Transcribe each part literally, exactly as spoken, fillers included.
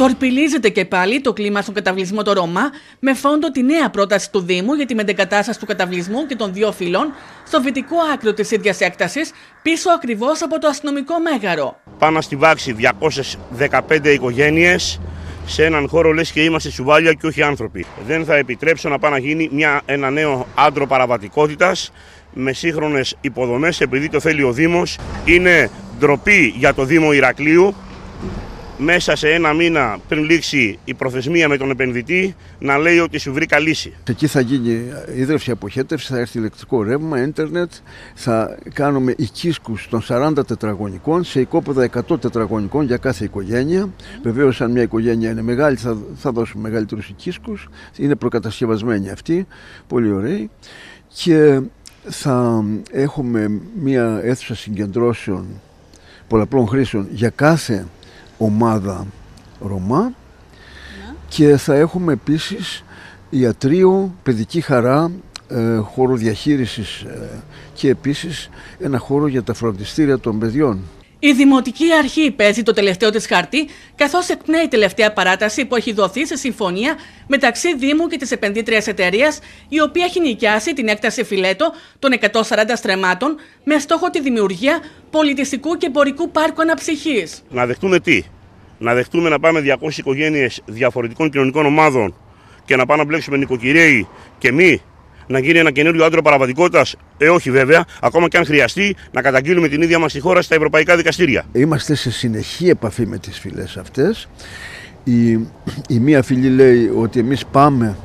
Τορπιλίζεται και πάλι το κλίμα στον καταβλισμό το Ρωμά με φόντο τη νέα πρόταση του Δήμου για τη μετεγκατάσταση του καταβλισμού και των δύο φυλών στο βυτικό άκρο της ίδιας έκτασης, πίσω ακριβώς από το αστυνομικό μέγαρο. Πάνω στη βάξη διακόσιες δεκαπέντε οικογένειες σε έναν χώρο λες και είμαστε σουβάλια και όχι άνθρωποι. Δεν θα επιτρέψω να πάει να γίνει μια, ένα νέο άντρο παραβατικότητας με σύγχρονες υποδομές, επειδή το θέλει ο Δήμος. Είναι ντροπή για το Δήμο Ηρακλείου μέσα σε ένα μήνα πριν λήξει η προθεσμία με τον επενδυτή να λέει ότι σου βρήκα λύση. Εκεί θα γίνει ίδρυυση αποχέτευση, θα έρθει ηλεκτρικό ρεύμα, ίντερνετ, θα κάνουμε οικίσκους των σαράντα τετραγωνικών σε οικόπεδα εκατό τετραγωνικών για κάθε οικογένεια. Βεβαίως, αν μια οικογένεια είναι μεγάλη, θα, θα δώσουμε μεγαλύτερους οικίσκους. Είναι προκατασκευασμένοι αυτοί, πολύ ωραίοι. Και θα έχουμε μια αίθουσα συγκεντρώσεων πολλαπλών χρήσεων για κάθε ομάδα Ρωμά, ναι. Και θα έχουμε επίσης ιατρείο, παιδική χαρά, ε, χώρο διαχείρισης ε, και επίσης ένα χώρο για τα φροντιστήρια των παιδιών. Η Δημοτική Αρχή παίζει το τελευταίο της χαρτί, καθώς εκπνέει η τελευταία παράταση που έχει δοθεί σε συμφωνία μεταξύ Δήμου και της επενδύτριας εταιρείας, η οποία έχει νοικιάσει την έκταση Φιλέτο των εκατόν σαράντα στρεμμάτων με στόχο τη δημιουργία πολιτιστικού και εμπορικού πάρκου αναψυχής. Να δεχτούμε τι? Να δεχτούμε να πάμε διακόσιες οικογένειες διαφορετικών κοινωνικών ομάδων και να πάμε να μπλέξουμε νοικοκυρέοι και μη, να γίνει ένα καινούριο άντρο παραβατικότητας? Ε, όχι βέβαια, ακόμα και αν χρειαστεί να καταγγείλουμε την ίδια μας τη χώρα στα ευρωπαϊκά δικαστήρια. Είμαστε σε συνεχή επαφή με τις φυλές αυτές. Η, η μία φυλή λέει ότι εμείς πάμε.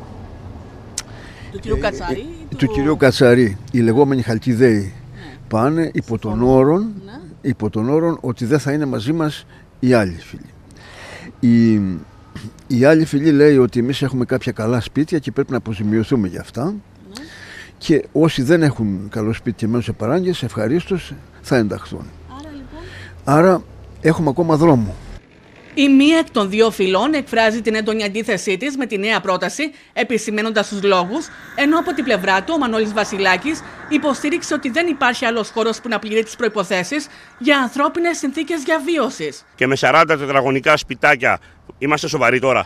Του κυρίου Κατσαρί. Ε, του κυρίου Κατσαρί, οι λεγόμενοι Χαλκιδαίοι, ναι. Πάνε υπό τον, όρον, ναι. υπό τον όρον ότι δεν θα είναι μαζί μας η άλλη φυλή. Η, η άλλη φυλή λέει ότι εμείς έχουμε κάποια καλά σπίτια και πρέπει να αποζημιωθούμε για αυτά. Ναι. Και όσοι δεν έχουν καλό σπίτι και μένουν σε παράγκες, ευχαρίστως θα ενταχθούν. Άρα, λοιπόν... Άρα έχουμε ακόμα δρόμο. Η μία εκ των δύο φυλών εκφράζει την έντονη αντίθεσή της με τη νέα πρόταση, επισημαίνοντας τους λόγους, ενώ από την πλευρά του ο Μανώλης Βασιλάκης υποστήριξε ότι δεν υπάρχει άλλος χώρος που να πληρεί τις προϋποθέσεις για ανθρώπινες συνθήκες διαβίωσης. Και με σαράντα τετραγωνικά σπιτάκια είμαστε σοβαροί τώρα?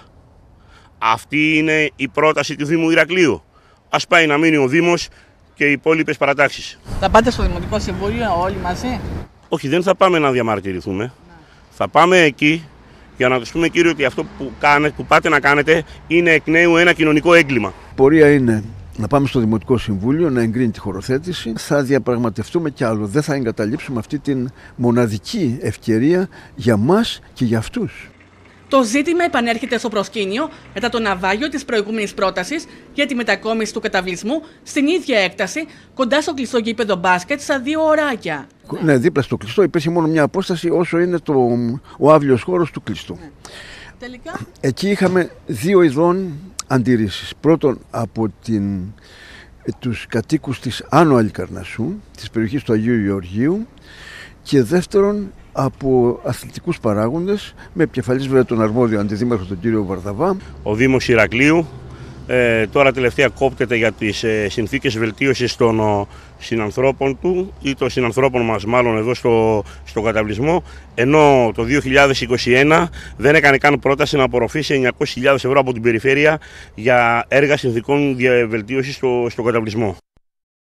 Αυτή είναι η πρόταση του Δήμου Ηρακλείου. Ας πάει να μείνει ο Δήμος και οι υπόλοιπες παρατάξεις. Θα πάτε στο Δημοτικό Συμβούλιο όλοι μαζί? Όχι, δεν θα πάμε να διαμαρτυρηθούμε. Να. Θα πάμε εκεί για να τους πούμε, κύριε, ότι αυτό που, κάνετε, που πάτε να κάνετε είναι εκ νέου ένα κοινωνικό έγκλημα. Πορεία είναι να πάμε στο Δημοτικό Συμβούλιο να εγκρίνει τη χωροθέτηση. Θα διαπραγματευτούμε κι άλλο. Δεν θα εγκαταλείψουμε αυτή την μοναδική ευκαιρία για μας και για αυτούς. Το ζήτημα επανέρχεται στο προσκήνιο μετά το ναυάγιο της προηγούμενης πρότασης για τη μετακόμιση του καταβλισμού στην ίδια έκταση, κοντά στο κλειστό γήπεδο μπάσκετ στα δύο ωράκια. Ναι, δίπλα στο κλειστό υπήρχε μόνο μια απόσταση όσο είναι το, ο άβλιος χώρος του κλειστού. Ναι. Τελικά... Εκεί είχαμε δύο ειδών αντιρρήσεις. Πρώτον, από την, τους κατοίκους της Άνω Αλικαρνασσού, της περιοχής του Αγίου Γεωργίου, και δεύτερον, από αθλητικούς παράγοντες, με επικεφαλής βέβαια τον αρμόδιο αντιδήμαρχο τον κύριο Βαρδαβά. Ο Δήμος Ηρακλείου ε, τώρα τελευταία κόπτεται για τις ε, συνθήκες βελτίωσης των ο, συνανθρώπων του ή των συνανθρώπων μας μάλλον εδώ στο, στο καταβλισμό, ενώ το δύο χιλιάδες είκοσι ένα δεν έκανε καν πρόταση να απορροφήσει εννιακόσιες χιλιάδες ευρώ από την περιφέρεια για έργα συνθήκων βελτίωσης στο, στο καταβλισμό.